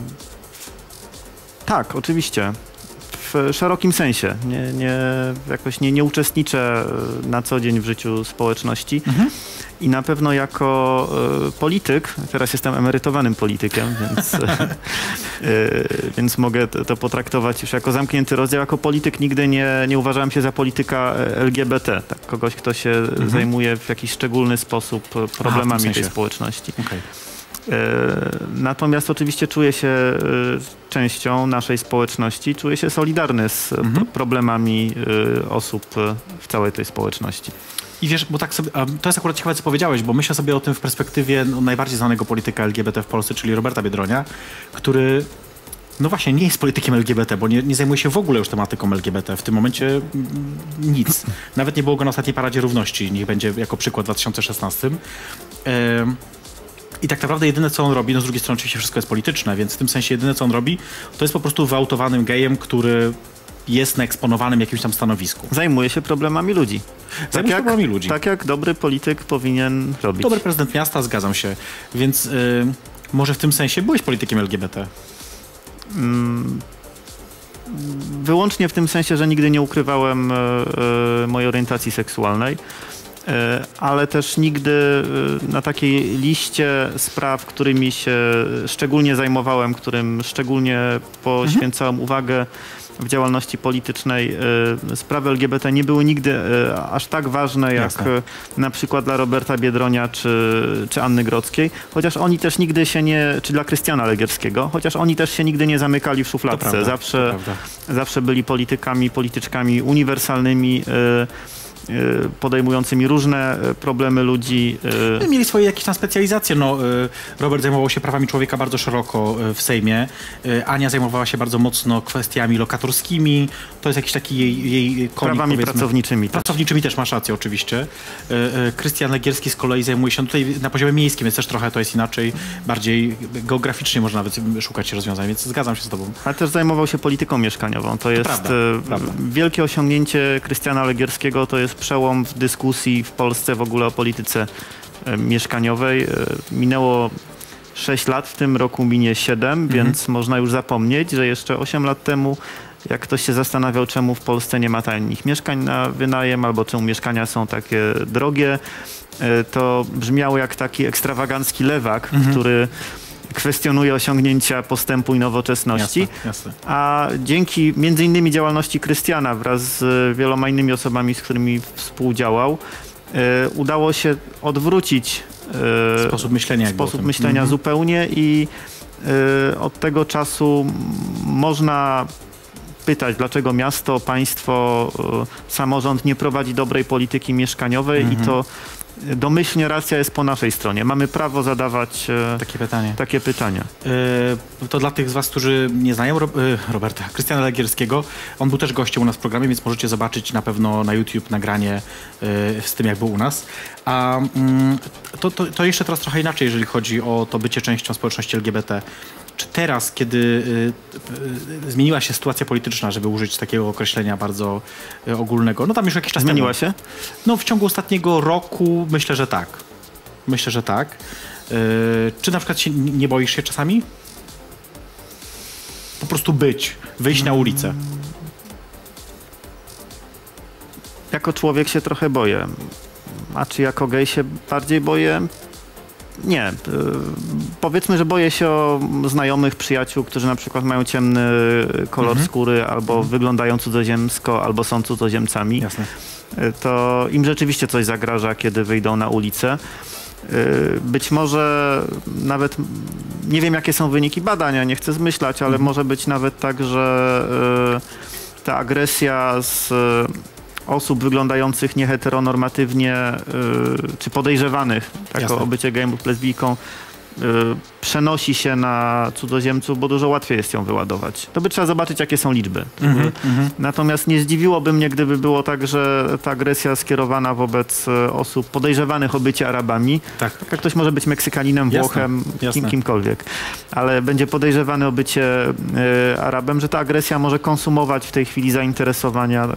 tak, oczywiście. W szerokim sensie. Nie, nie, jakoś nie, nie uczestniczę na co dzień w życiu społeczności. Mhm. I na pewno jako y, polityk, teraz jestem emerytowanym politykiem, więc, y, y, więc mogę to, to potraktować już jako zamknięty rozdział. Jako polityk nigdy nie, nie uważałem się za polityka L G B T, tak, kogoś, kto się mhm. zajmuje w jakiś szczególny sposób problemami Aha, w sensie. tej społeczności. Okay. Y, natomiast oczywiście czuję się y, częścią naszej społeczności, czuję się solidarny z mhm. problemami y, osób w całej tej społeczności. I wiesz, bo tak sobie, to jest akurat ciekawe, co powiedziałeś, bo myślę sobie o tym w perspektywie no, najbardziej znanego polityka L G B T w Polsce, czyli Roberta Biedronia, który no właśnie nie jest politykiem L G B T, bo nie, nie zajmuje się w ogóle już tematyką L G B T. W tym momencie nic. Nawet nie było go na ostatniej Paradzie Równości, niech będzie jako przykład w dwa tysiące szesnastym. Ym, I tak naprawdę jedyne, co on robi, no z drugiej strony oczywiście wszystko jest polityczne, więc w tym sensie jedyne, co on robi, to jest po prostu wyautowanym gejem, który jest na eksponowanym jakimś tam stanowisku. Zajmuje się problemami ludzi. Zajmuje tak się jak, problemami ludzi. Tak jak dobry polityk powinien robić. Dobry prezydent miasta, zgadzam się. Więc y, może w tym sensie byłeś politykiem L G B T? Mm, wyłącznie w tym sensie, że nigdy nie ukrywałem y, y, mojej orientacji seksualnej. Ale też nigdy na takiej liście spraw, którymi się szczególnie zajmowałem, którym szczególnie poświęcałem mhm. uwagę, w działalności politycznej sprawy L G B T nie były nigdy aż tak ważne jak Jasne. na przykład dla Roberta Biedronia czy, czy Anny Grodzkiej, chociaż oni też nigdy się nie, czy dla Krystiana Legierskiego, chociaż oni też się nigdy nie zamykali w szufladce. Prawda, zawsze, zawsze byli politykami, polityczkami uniwersalnymi, podejmującymi różne problemy ludzi. Mieli swoje jakieś tam specjalizacje. No, Robert zajmował się prawami człowieka bardzo szeroko w Sejmie. Ania zajmowała się bardzo mocno kwestiami lokatorskimi. To jest jakiś taki jej, jej konik, prawami powiedzmy. pracowniczymi. Pracowniczymi też, masz rację oczywiście. Krystian Legierski z kolei zajmuje się tutaj na poziomie miejskim, więc też trochę to jest inaczej. Bardziej geograficznie można nawet szukać rozwiązań, więc zgadzam się z tobą. Ale też zajmował się polityką mieszkaniową. To, to jest prawda, prawda. wielkie osiągnięcie Krystiana Legierskiego. To jest przełom w dyskusji w Polsce w ogóle o polityce e, mieszkaniowej. E, minęło sześć lat, w tym roku minie siedem, mhm. więc można już zapomnieć, że jeszcze osiem lat temu, jak ktoś się zastanawiał, czemu w Polsce nie ma tanich mieszkań na wynajem, albo czemu mieszkania są takie drogie, e, to brzmiało jak taki ekstrawagancki lewak, mhm. który kwestionuje osiągnięcia postępu i nowoczesności, jasne, jasne. A dzięki między innymi działalności Krystiana wraz z wieloma innymi osobami, z którymi współdziałał, e, udało się odwrócić e, sposób myślenia, sposób myślenia mhm. zupełnie i e, od tego czasu można pytać, dlaczego miasto, państwo, e, samorząd nie prowadzi dobrej polityki mieszkaniowej mhm. i to domyślnie racja jest po naszej stronie. Mamy prawo zadawać e, takie, pytanie. takie pytania. Yy, to dla tych z was, którzy nie znają Ro yy, Roberta, Krystiana Legierskiego, on był też gościem u nas w programie, więc możecie zobaczyć na pewno na YouTube nagranie yy, z tym, jak był u nas. A yy, to, to, to jeszcze teraz trochę inaczej, jeżeli chodzi o to bycie częścią społeczności L G B T. Czy teraz, kiedy y, y, zmieniła się sytuacja polityczna, żeby użyć takiego określenia bardzo y, ogólnego, no tam już jakiś czas Zmieniła temu. się? No w ciągu ostatniego roku myślę, że tak. Myślę, że tak. Y, czy na przykład się, nie boisz się czasami? Po prostu być, wyjść hmm. na ulicę. Jako człowiek się trochę boję. A czy jako gej się bardziej boję? Nie. Powiedzmy, że boję się o znajomych, przyjaciół, którzy na przykład mają ciemny kolor mhm. skóry, albo mhm. wyglądają cudzoziemsko, albo są cudzoziemcami. Jasne. To im rzeczywiście coś zagraża, kiedy wyjdą na ulicę. Być może nawet, nie wiem jakie są wyniki badania, nie chcę zmyślać, ale mhm. może być nawet tak, że ta agresja z osób wyglądających nieheteronormatywnie yy, czy podejrzewanych tak, o bycie gejem lub lesbijką yy, przenosi się na cudzoziemców, bo dużo łatwiej jest ją wyładować. To by trzeba zobaczyć, jakie są liczby. Mm -hmm, Natomiast nie zdziwiłoby mnie, gdyby było tak, że ta agresja skierowana wobec osób podejrzewanych o bycie Arabami, tak, tak jak ktoś może być Meksykaninem, Włochem, jasne, kim, kimkolwiek, ale będzie podejrzewany o bycie y, Arabem, że ta agresja może konsumować w tej chwili zainteresowania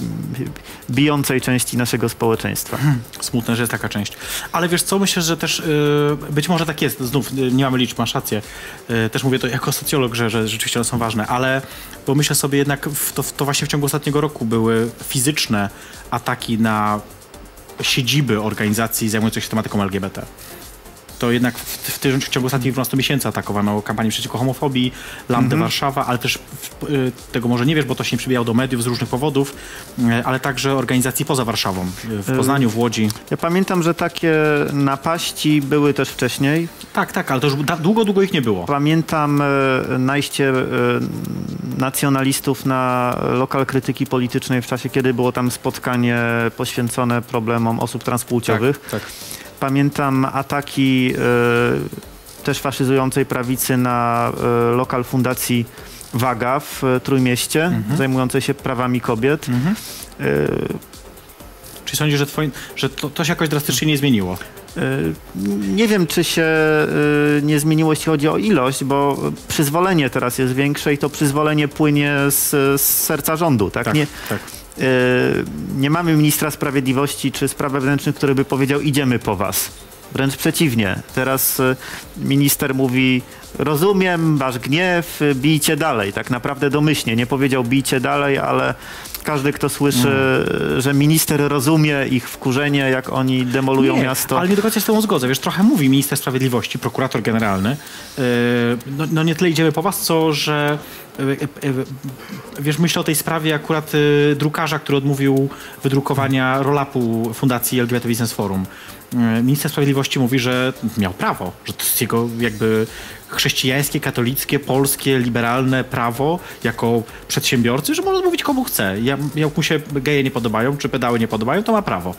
bijącej części naszego społeczeństwa. Hmm, smutne, że jest taka część. Ale wiesz co, myślę, że też y, być może tak jest, znów y, nie mamy liczb, masz rację. Y, też mówię to jako socjolog, że, że rzeczywiście one są ważne, ale bo myślę sobie jednak, w to, to właśnie w ciągu ostatniego roku były fizyczne ataki na siedziby organizacji zajmujących się tematyką L G B T. To jednak w, w, tym, w ciągu ostatnich dwunastu miesięcy atakowano kampanię przeciwko homofobii, Lambda mm-hmm. Warszawa, ale też w, y, tego może nie wiesz, bo to się nie przybijało do mediów z różnych powodów, y, ale także organizacji poza Warszawą, y, w Poznaniu, w Łodzi. Ja pamiętam, że takie napaści były też wcześniej. Tak, tak, ale to już da, długo, długo ich nie było. Pamiętam y, najście y, nacjonalistów na lokal krytyki politycznej w czasie, kiedy było tam spotkanie poświęcone problemom osób transpłciowych. Tak, tak. Pamiętam ataki y, też faszyzującej prawicy na y, lokal Fundacji Waga w y, Trójmieście, mhm. zajmującej się prawami kobiet. Mhm. Y, Czy sądzisz, że, twoim, że to, to się jakoś drastycznie nie zmieniło? Y, nie wiem, czy się y, nie zmieniło, jeśli chodzi o ilość, bo przyzwolenie teraz jest większe i to przyzwolenie płynie z, z serca rządu. Tak? Tak, nie, tak. Nie mamy ministra sprawiedliwości czy spraw wewnętrznych, który by powiedział: idziemy po was. Wręcz przeciwnie. Teraz minister mówi: rozumiem wasz gniew, bijcie dalej. Tak naprawdę domyślnie, nie powiedział bijcie dalej, ale każdy, kto słyszy, mm. że minister rozumie ich wkurzenie, jak oni demolują nie, miasto. Ale nie do końca się z tobą zgodzę. Wiesz, trochę mówi minister sprawiedliwości, prokurator generalny. Yy, no, no nie tyle idziemy po was, co że yy, yy, wiesz, myślę o tej sprawie akurat yy, drukarza, który odmówił wydrukowania roll-upu Fundacji L G B T Business Forum. Yy, minister sprawiedliwości mówi, że miał prawo, że to jest jego jakby chrześcijańskie, katolickie, polskie, liberalne prawo jako przedsiębiorcy, że może mówić komu chce. Jak mu się geje nie podobają, czy pedały nie podobają, to ma prawo.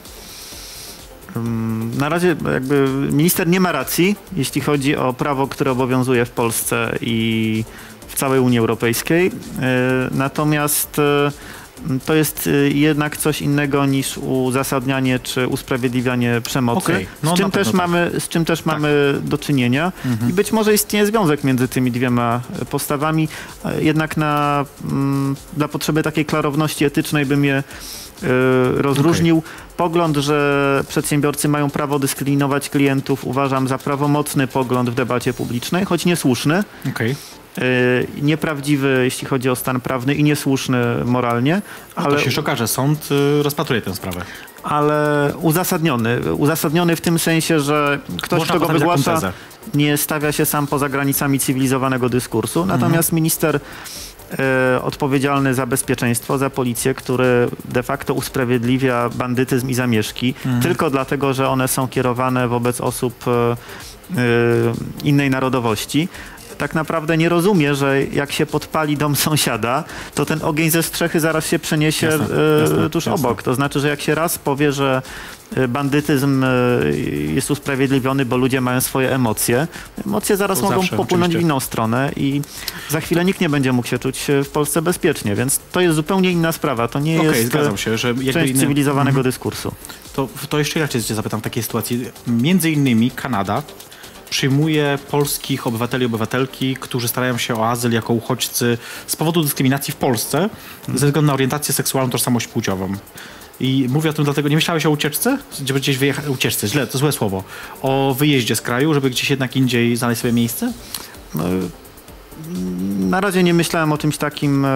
Na razie jakby minister nie ma racji, jeśli chodzi o prawo, które obowiązuje w Polsce i w całej Unii Europejskiej. Natomiast to jest jednak coś innego niż uzasadnianie czy usprawiedliwianie przemocy, Okay. No, z, czym też tak. mamy, z czym też tak. mamy do czynienia. Mhm. I być może istnieje związek między tymi dwiema postawami. Jednak na, m, dla potrzeby takiej klarowności etycznej bym je y, rozróżnił. Okay. Pogląd, że przedsiębiorcy mają prawo dyskryminować klientów, uważam za prawomocny pogląd w debacie publicznej, choć niesłuszny. Okay. Nieprawdziwy, jeśli chodzi o stan prawny i niesłuszny moralnie. Ale to się jeszcze okaże, sąd rozpatruje tę sprawę. Ale uzasadniony. Uzasadniony w tym sensie, że ktoś, Można kto go wygłasza, nie stawia się sam poza granicami cywilizowanego dyskursu. Mhm. Natomiast minister e, odpowiedzialny za bezpieczeństwo, za policję, który de facto usprawiedliwia bandytyzm i zamieszki, mhm. tylko dlatego, że one są kierowane wobec osób e, e, innej narodowości, tak naprawdę nie rozumie, że jak się podpali dom sąsiada, to ten ogień ze strzechy zaraz się przeniesie jasne, e, jasne, tuż jasne. obok. To znaczy, że jak się raz powie, że bandytyzm e, jest usprawiedliwiony, bo ludzie mają swoje emocje, emocje zaraz to mogą zawsze, popłynąć oczywiście. w inną stronę i za chwilę nikt nie będzie mógł się czuć w Polsce bezpiecznie, więc to jest zupełnie inna sprawa. To nie okay, jest zgadzam się, że jakby część inny... cywilizowanego mm. dyskursu. To, to jeszcze inaczej cię zapytam w takiej sytuacji. Między innymi Kanada przyjmuje polskich obywateli i obywatelki, którzy starają się o azyl jako uchodźcy z powodu dyskryminacji w Polsce hmm. ze względu na orientację seksualną, tożsamość płciową. I mówię o tym dlatego, nie myślałeś o ucieczce? Żeby gdzieś wyjechać, ucieczce, źle, to złe słowo. O wyjeździe z kraju, żeby gdzieś jednak indziej znaleźć sobie miejsce? No, na razie nie myślałem o czymś takim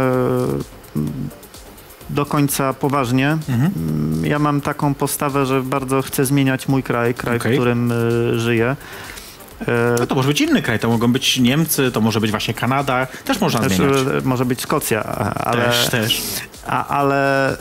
do końca poważnie. Mhm. Ja mam taką postawę, że bardzo chcę zmieniać mój kraj, kraj, okay. w którym żyję. No to może być inny kraj, to mogą być Niemcy, to może być właśnie Kanada, też można też, zmieniać. Może być Szkocja, ale, też, też. A, ale y,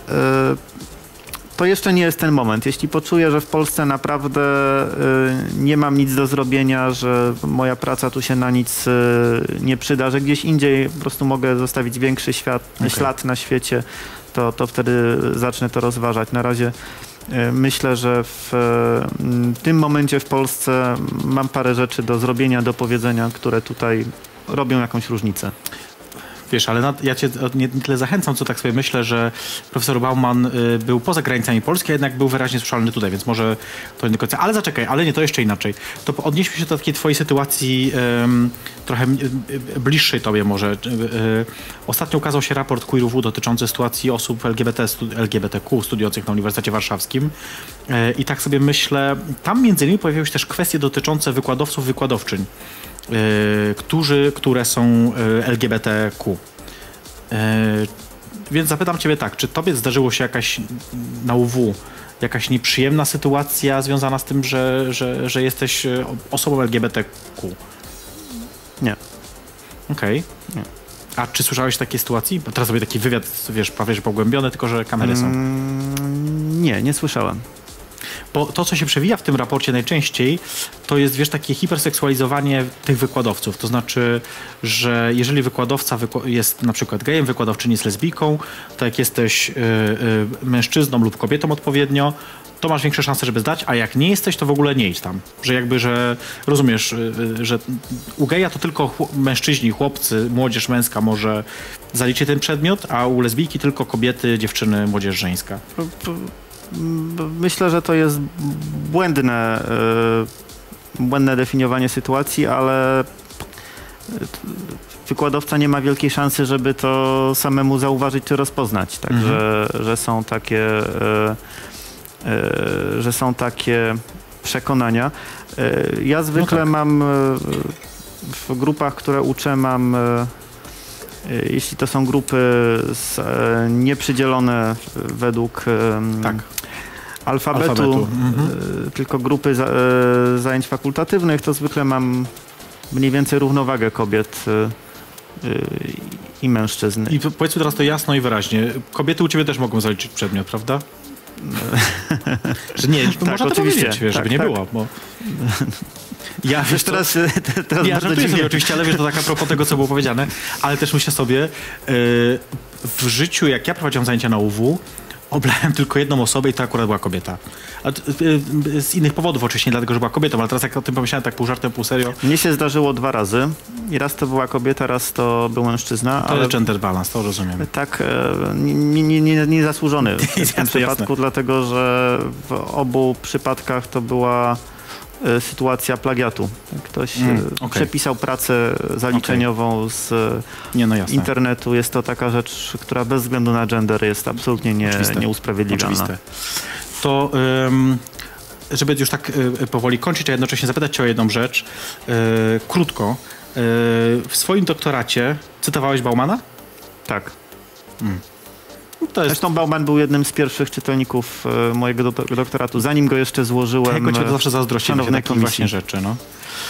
to jeszcze nie jest ten moment. Jeśli poczuję, że w Polsce naprawdę y, nie mam nic do zrobienia, że moja praca tu się na nic y, nie przyda, że gdzieś indziej po prostu mogę zostawić większy świat, okay. ślad na świecie, to, to wtedy zacznę to rozważać. Na razie myślę, że w tym momencie w Polsce mam parę rzeczy do zrobienia, do powiedzenia, które tutaj robią jakąś różnicę. Wiesz, ale ja cię nie tyle zachęcam, co tak sobie myślę, że profesor Bauman był poza granicami Polski, a jednak był wyraźnie słyszalny tutaj, więc może to nie do końca. Ale zaczekaj, ale nie, to jeszcze inaczej. To odnieśmy się do takiej twojej sytuacji um, trochę bliższej tobie może. Ostatnio ukazał się raport Queer U W dotyczący sytuacji osób L G B T, L G B T Q studiujących na Uniwersytecie Warszawskim. I tak sobie myślę, tam między innymi pojawiły się też kwestie dotyczące wykładowców, wykładowczyń. Yy, którzy, które są yy, L G B T Q. Yy, więc zapytam ciebie tak, czy tobie zdarzyło się jakaś na U W jakaś nieprzyjemna sytuacja związana z tym, że, że, że jesteś osobą L G B T Q? Nie. Okej. Okay. A czy słyszałeś o takiej sytuacji? Bo teraz sobie taki wywiad, wiesz, prawie że pogłębiony, tylko że kamery są. Mm, nie, nie słyszałem. Bo to, co się przewija w tym raporcie najczęściej, to jest, wiesz, takie hiperseksualizowanie tych wykładowców. To znaczy, że jeżeli wykładowca wyko- jest na przykład gejem, wykładowczyni jest lesbijką, to jak jesteś y, y, mężczyzną lub kobietą odpowiednio, to masz większe szanse, żeby zdać, a jak nie jesteś, to w ogóle nie idź tam. Że jakby, że rozumiesz, y, y, że u geja to tylko chłop- mężczyźni, chłopcy, młodzież męska może zaliczyć ten przedmiot, a u lesbijki tylko kobiety, dziewczyny, młodzież żeńska. Myślę, że to jest błędne, błędne definiowanie sytuacji, ale wykładowca nie ma wielkiej szansy, żeby to samemu zauważyć czy rozpoznać. Także, mhm. że są takie, że są takie przekonania. Ja zwykle okay, tak. mam w grupach, które uczę, mam, e, jeśli to są grupy z, e, nieprzydzielone według e, Tak. alfabetu, Alfabetu. Mhm. e, tylko grupy za, e, zajęć fakultatywnych, to zwykle mam mniej więcej równowagę kobiet e, e, i mężczyzn. I powiedzmy teraz to jasno i wyraźnie. Kobiety u ciebie też mogą zaliczyć przedmiot, prawda? Że nie, tak, można to oczywiście. powiedzieć, wiesz, tak, żeby nie tak. było, bo... Ja Wiesz, teraz, te- teraz ja bardzo żartuję dziwnie. sobie oczywiście, ale wiesz, to tak a propos tego, co było powiedziane, ale też myślę sobie, yy, w życiu, jak ja prowadziłem zajęcia na U W, oblałem tylko jedną osobę i to akurat była kobieta. A, yy, z innych powodów oczywiście, nie dlatego, że była kobietą, ale teraz jak o tym pomyślałem tak pół żartem, pół serio, Mnie się zdarzyło dwa razy. I raz to była kobieta, raz to był mężczyzna. to ale jest gender balance, to rozumiem. tak e, nie, nie, nie, nie zasłużony w tym Jasne, przypadku, jasne. dlatego że w obu przypadkach to była e, sytuacja plagiatu. Ktoś Mm, mm, okej. przepisał pracę zaliczeniową z e, Nie, no jasne. internetu. Jest to taka rzecz, która bez względu na gender jest absolutnie nie, Oczywiste. nieusprawiedliwialna. Oczywiste. To, ym, żeby już tak y, powoli kończyć, a jednocześnie zapytać cię o jedną rzecz. Y, krótko. Y, w swoim doktoracie cytowałeś Baumana? Tak. To jest... Zresztą Bauman był jednym z pierwszych czytelników e, mojego do, doktoratu, zanim go jeszcze złożyłem. Tego cię e, to zawsze zazdrościłem się szanownej takich komisji. właśnie rzeczy, no.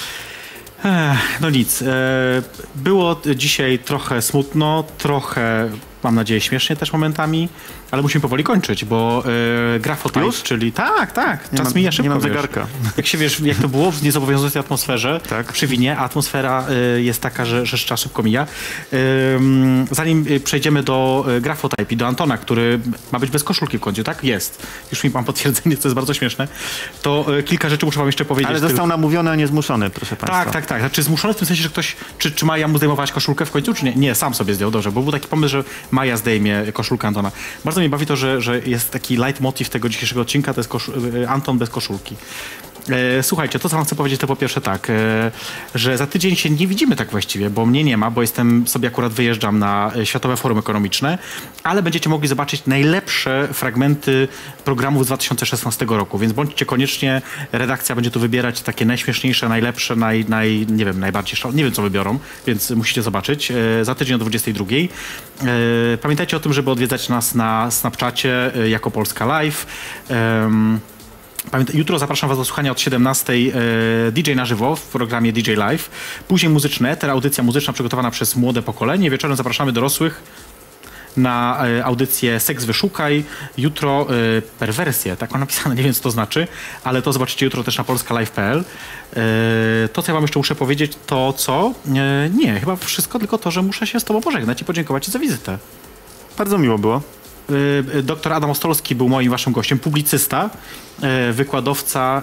Ech, no nic. E, było dzisiaj trochę smutno, trochę, mam nadzieję, śmiesznie też momentami, ale musimy powoli kończyć, bo e, Grafotype, Już? czyli... Tak, tak, Nie czas mam- mija szybko, nie mam wiesz. zegarka. Jak się wiesz, jak to było w niezobowiązującej atmosferze, Tak. przy winie, a atmosfera y, jest taka, że, że czas szybko mija. Ym, zanim y, przejdziemy do y, Grafotype i do Antona, który ma być bez koszulki w kącie, tak? Jest. Już mi pan potwierdzenie, co jest bardzo śmieszne. To y, kilka rzeczy muszę wam jeszcze powiedzieć. Ale Tylko- został namówiony, a nie zmuszony, proszę państwa. tak, tak, tak. Znaczy zmuszony w tym sensie, że ktoś, czy, czy Maja mu zdejmować koszulkę w końcu, czy nie? Nie, sam sobie zdjął, dobrze, bo był taki pomysł, że Maja zdejmie koszulkę Antona. Bardzo mnie bawi to, że, że jest taki leitmotiv tego dzisiejszego odcinka, to jest koszu- Anton bez koszulki. E, słuchajcie, to co wam chcę powiedzieć, to po pierwsze tak, e, że za tydzień się nie widzimy tak właściwie, bo mnie nie ma, bo jestem sobie akurat wyjeżdżam na e, Światowe Forum Ekonomiczne, ale będziecie mogli zobaczyć najlepsze fragmenty programów z dwa tysiące szesnastego roku, więc bądźcie koniecznie, redakcja będzie tu wybierać takie najśmieszniejsze, najlepsze, naj, naj, nie wiem, najbardziej szalone, nie wiem co wybiorą, więc musicie zobaczyć. E, za tydzień o dwudziestej drugiej. E, pamiętajcie o tym, żeby odwiedzać nas na Snapchacie e, jako Polska Live. Em, Pamiętaj, jutro zapraszam was do słuchania od siedemnastej e, D J na żywo w programie D J Live. Później muzyczne, teraz audycja muzyczna przygotowana przez młode pokolenie. Wieczorem zapraszamy dorosłych na e, audycję Seks Wyszukaj. Jutro e, perwersję, tak mam napisane, nie wiem co to znaczy, ale to zobaczycie jutro też na polskalive kropka p l. E, to co ja wam jeszcze muszę powiedzieć, to co? E, nie, chyba wszystko, tylko to, że muszę się z tobą pożegnać i podziękować ci za wizytę. Bardzo miło było. Y, Doktor Adam Ostolski był moim waszym gościem, publicysta, y, wykładowca,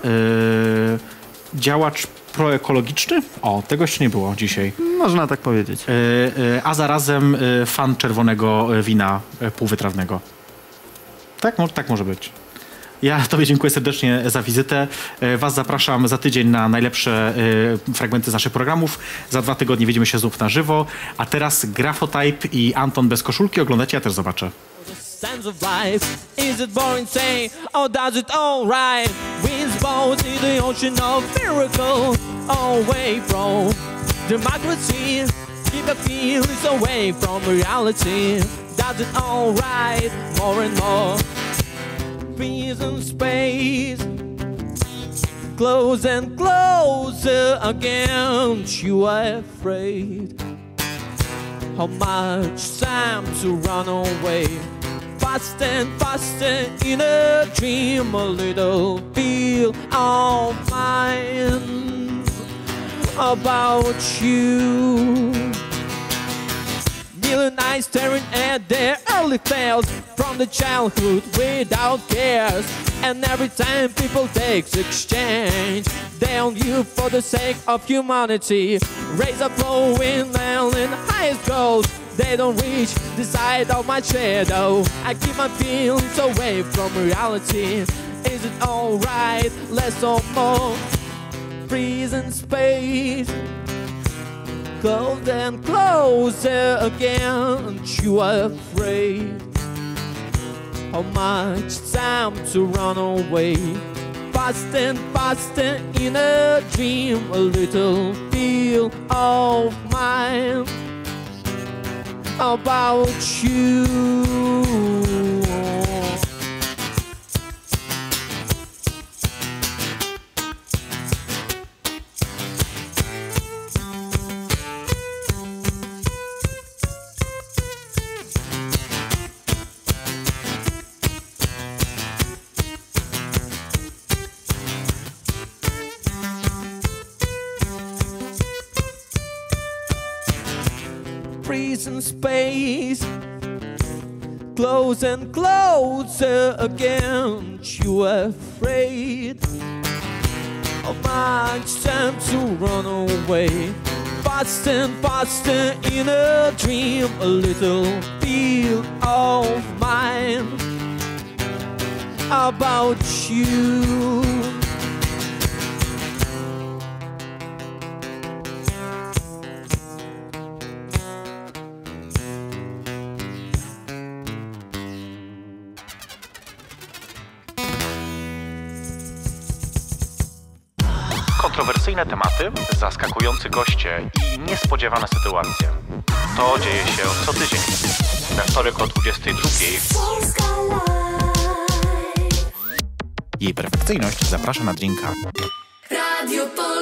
y, działacz proekologiczny. O, tego jeszcze nie było dzisiaj. Można tak powiedzieć. Y, y, A zarazem y, fan czerwonego wina y, półwytrawnego. Tak, mo- tak może być. Ja tobie dziękuję serdecznie za wizytę. Y, Was zapraszam za tydzień na najlepsze y, fragmenty z naszych programów. Za dwa tygodnie widzimy się znów na żywo. A teraz Grafotype i Anton bez koszulki oglądacie, ja też zobaczę. Sense of life. Is it boring, say, or does it all right? Winds both in the ocean of miracle, away from democracy. Keep the feelings away from reality. Does it all right? More and more peace and space. Close and closer again. You are afraid. How much time to run away? Fast and faster in a dream, a little feel of mine about you. Million eyes staring at their early fails from the childhood without cares. And every time people take exchange, they on you for the sake of humanity. Raise up flowing down in the highest goals. They don't reach the side of my shadow. I keep my feelings away from reality. Is it alright? Less or more? Freeze in space. Close and closer again. And you are afraid. How much time to run away? fast and faster in a dream, a little feel of mine about you. Prison space, close and closer again. You are afraid of much time to run away. Fast and faster in a dream, a little feel of mine about you. Kontrowersyjne tematy, zaskakujący goście i niespodziewane sytuacje. To dzieje się co tydzień. We wtorek o dwudziestej drugiej. Jej perfekcyjność zaprasza na drinka. Radio